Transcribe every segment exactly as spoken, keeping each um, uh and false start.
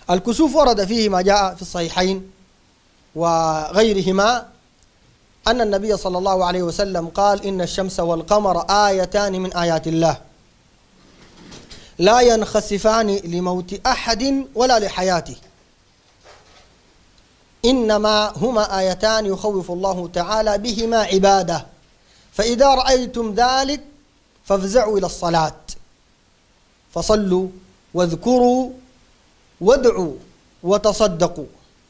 الكسوف ورد فيه ما جاء في الصحيحين وغيرهما أن النبي صلى الله عليه وسلم قال: إن الشمس والقمر آيتان من آيات الله لا ينخسفان لموت أحد ولا لحياته، إنما هما آيتان يخوف الله تعالى بهما عباده، فإذا رأيتم ذلك فافزعوا إلى الصلاة، فصلوا واذكروا وادعوا وتصدقوا.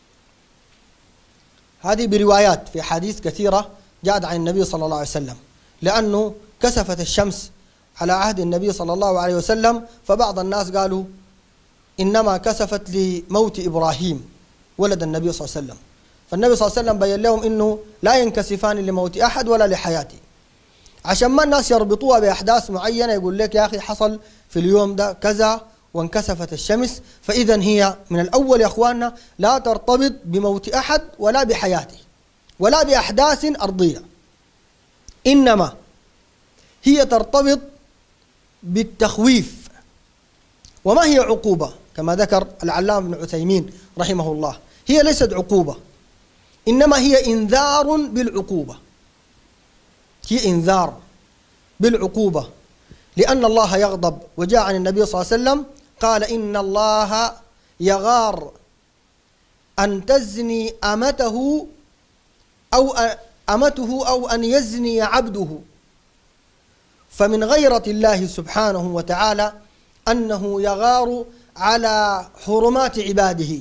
هذه بروايات في حديث كثيرة جاءت عن النبي صلى الله عليه وسلم، لأنه كسفت الشمس على عهد النبي صلى الله عليه وسلم، فبعض الناس قالوا إنما كسفت لموت إبراهيم ولد النبي صلى الله عليه وسلم، فالنبي صلى الله عليه وسلم بين لهم إنه لا ينكسفان لموت أحد ولا لحياته، عشان ما الناس يربطوها بأحداث معينة، يقول لك يا أخي حصل في اليوم ده كذا وانكسفت الشمس، فإذا هي من الأول يا أخواننا لا ترتبط بموت أحد ولا بحياته ولا بأحداث أرضية، إنما هي ترتبط بالتخويف. وما هي عقوبة؟ كما ذكر العلامة ابن عثيمين رحمه الله، هي ليست عقوبة، إنما هي إنذار بالعقوبة، هي إنذار بالعقوبة، لأن الله يغضب. وجاء عن النبي صلى الله عليه وسلم قال: إن الله يغار أن تزني أمته أو أمته أو أن يزني عبده، فمن غيرة الله سبحانه وتعالى أنه يغار على حرمات عباده.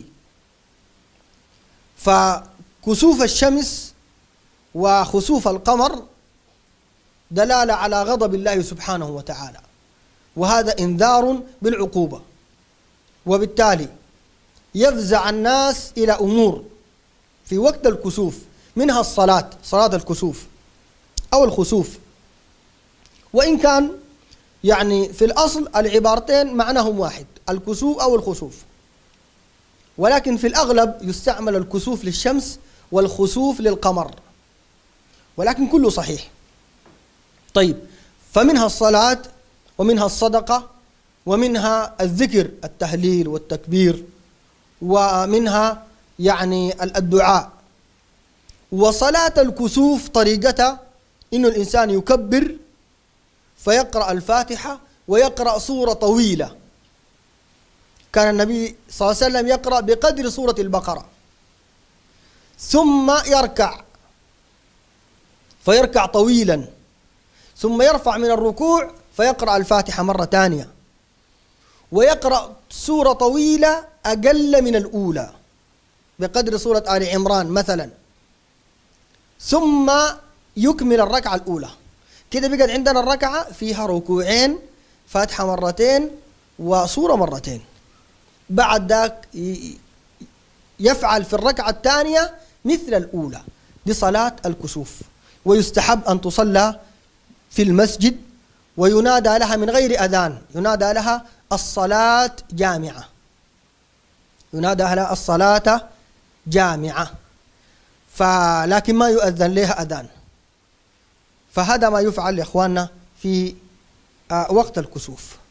فكسوف الشمس وخسوف القمر دلالة على غضب الله سبحانه وتعالى، وهذا إنذار بالعقوبة، وبالتالي يفزع الناس إلى أمور في وقت الكسوف، منها الصلاة، صلاة الكسوف أو الخسوف، وإن كان يعني في الأصل العبارتين معناهم واحد، الكسوف أو الخسوف، ولكن في الأغلب يستعمل الكسوف للشمس والخسوف للقمر، ولكن كله صحيح. طيب، فمنها الصلاة ومنها الصدقة ومنها الذكر التهليل والتكبير ومنها يعني الدعاء. وصلاة الكسوف طريقتها إنه الإنسان يكبر فيقرأ الفاتحة ويقرأ سورة طويلة، كان النبي صلى الله عليه وسلم يقرأ بقدر سورة البقرة، ثم يركع فيركع طويلا، ثم يرفع من الركوع فيقرأ الفاتحة مرة ثانية، ويقرأ سورة طويلة أقل من الأولى بقدر سورة آل عمران مثلا، ثم يكمل الركعة الأولى. كده بقت عندنا الركعة فيها ركوعين، فاتحة مرتين وسورة مرتين. بعد ذاك يفعل في الركعة الثانية مثل الأولى. دي صلاة الكسوف، ويستحب أن تصلى في المسجد، وينادى لها من غير أذان، ينادى لها الصلاة جامعة، ينادى لها الصلاة جامعة، فلكن ما يؤذن لها أذان. فهذا ما يفعل يا إخواننا في وقت الكسوف.